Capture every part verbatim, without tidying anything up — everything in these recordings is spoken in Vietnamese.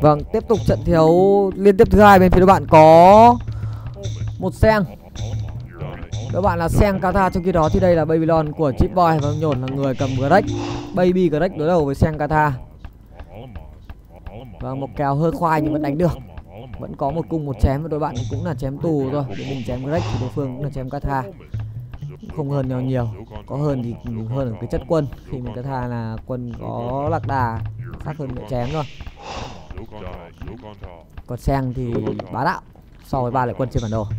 Vâng, tiếp tục trận thiếu liên tiếp thứ hai. Bên phía đối bạn có một Seng. Đối bạn là Seng Kata, trong khi đó thì đây là Babylon của Chip Boy và Nhổn là người cầm Greg. Baby Greg đối đầu với Seng Kata. Vâng, một kèo hơi khoai nhưng vẫn đánh được. Vẫn có một cung một chém và đối bạn cũng là chém tù thôi. Để mình chém Greg thì đối phương cũng là chém Kata. Không hơn nhau nhiều. Có hơn thì hơn ở cái chất quân. Khi mình Kata là quân có lạc đà, khác hơn nữa chém thôi. Còn Seng thì bá đạo so với ba loại quân trên bản đồ.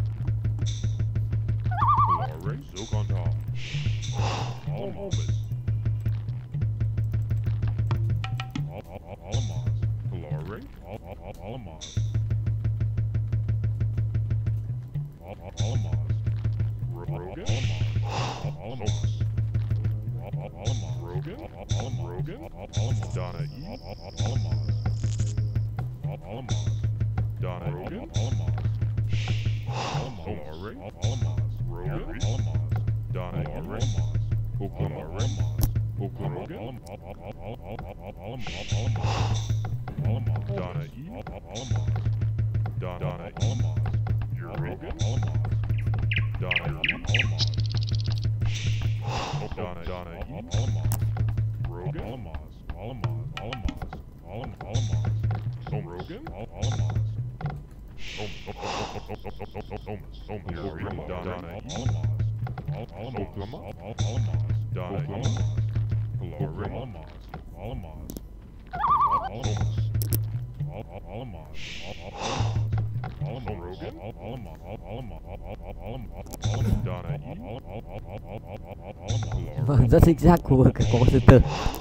Vâng, rất xích xác của có sư tử.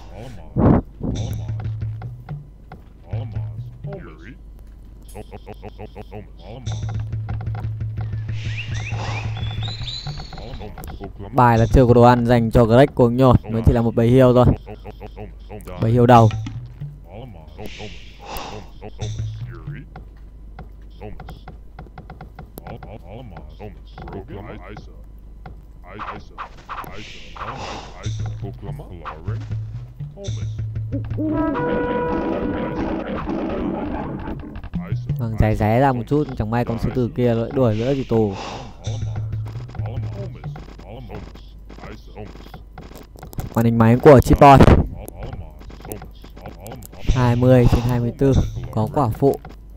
Bài là chưa có đồ ăn dành cho Greg cuồng nhột, mới chỉ là một bầy hiêu thôi. Bầy hiêu đầu. Vâng, giày ré ra một chút, chẳng may con sư tử kia lại đuổi nữa thì tù. Màn hình máy của Chip Boy hai mươi trên hai mươi tư, có quả phụ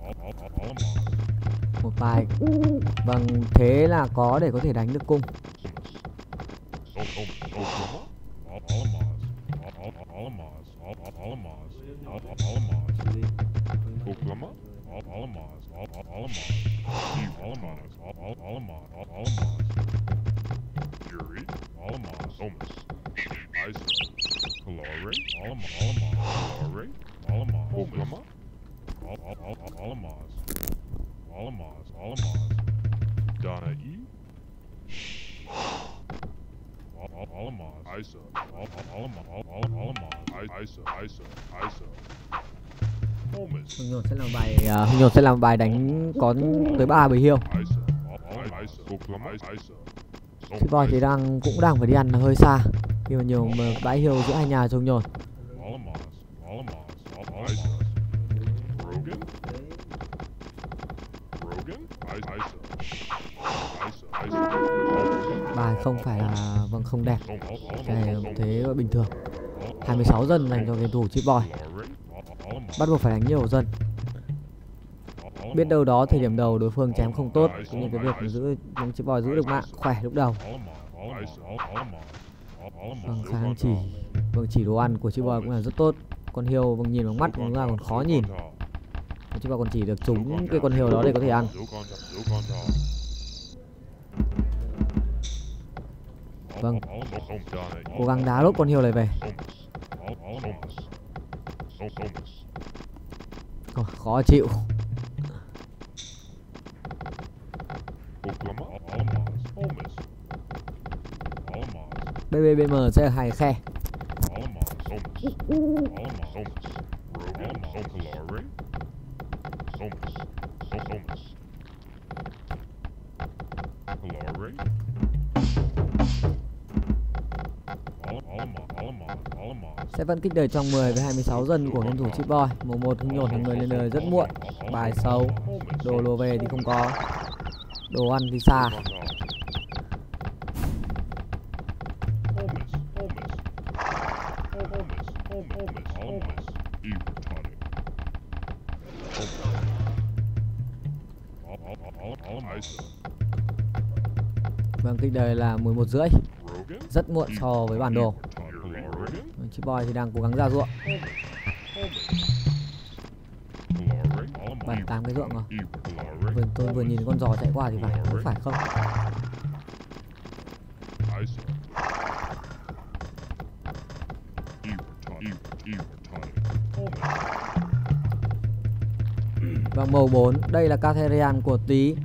một bài. Vâng, thế là có để có thể đánh được cung. Hưng Nhột sẽ làm bài uh, Hưng Nhột sẽ làm bài đánh có tới ba bầy hiêu. Chip Boy thì đang cũng đang phải đi ăn hơi xa khi mà nhiều mà bãi hiêu giữa hai nhà Hưng Nhột. Bài không phải là vâng không đẹp, cái này thế bình thường. hai mươi sáu dân dành cho game thủ Chip Boy, bắt buộc phải đánh nhiều dân. Biết đâu đó thời điểm đầu đối phương chém không tốt, cũng như cái việc giữ Chip Boy giữ được mạng khỏe lúc đầu. Vâng, khả năng chỉ vâng chỉ đồ ăn của Chip Boy cũng là rất tốt. Con hiêu vâng nhìn bằng mắt cũng là còn khó nhìn. Chip Boy còn chỉ được trúng cái con hiêu đó để có thể ăn. Vâng, cố gắng đá lốt con hiêu này về. Ồ, khó chịu. bê bê bê em sẽ là hai khe. Sẽ vẫn kích đời trong mười với hai mươi sáu dân của game thủ Chip Boy. Mùa một hưng nhột người lên đời rất muộn. Bài xấu. Đồ lùa về thì không có. Đồ ăn thì xa. Vâng, kích đời là mười một rưỡi. Rất muộn so với bản đồ. Chip Boy thì đang cố gắng ra ruộng. Bảy tám cái ruộng rồi. Vừa, tôi vừa nhìn con giò chạy qua thì phải, không phải không? Và màu bốn, đây là Katherian của Tí.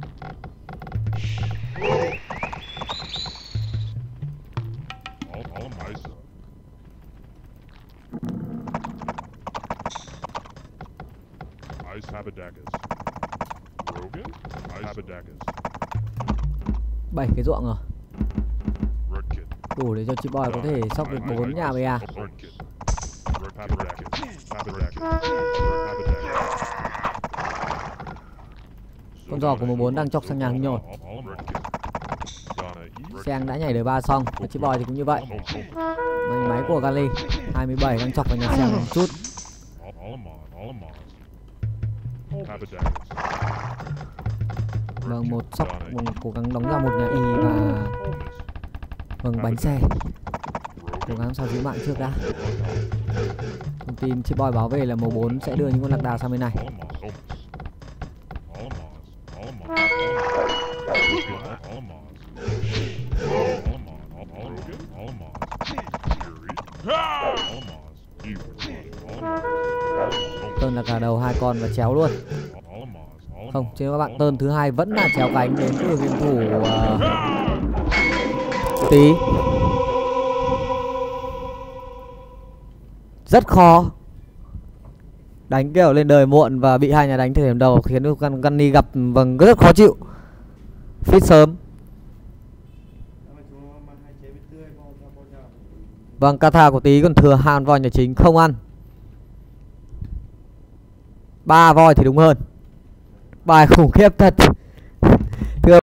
bảy cái ruộng rồi. Đủ để cho Chip Boy có thể sóc được bốn nhà bê a. Con giò của mười bốn đang chọc sang nhà hưng nhột. Seng đã nhảy đời ba xong. Và Chip Boy thì cũng như vậy. Máy, máy của Gali hai mươi bảy đang chọc vào nhà Seng một chút. Vâng, một sóc một cố gắng đóng ra một nhà y và vâng bánh xe. Cố gắng sao giữ mạng trước đã. Thông tin Chip Boy báo về là màu bốn sẽ đưa những con lạc đà sang bên này. Tơn là cả đầu hai con và chéo luôn. Không, chứ các bạn, tơn thứ hai vẫn là chéo cánh đến từ game thủ uh, Tí. Rất khó. Đánh kiểu lên đời muộn và bị hai nhà đánh thời điểm đầu khiến Gunny gặp vâng rất khó chịu. Fit sớm. Vâng, Katha của Tí còn thừa hai con voi nhà chính không ăn. Ba voi thì đúng hơn. Bài khủng khiếp thật.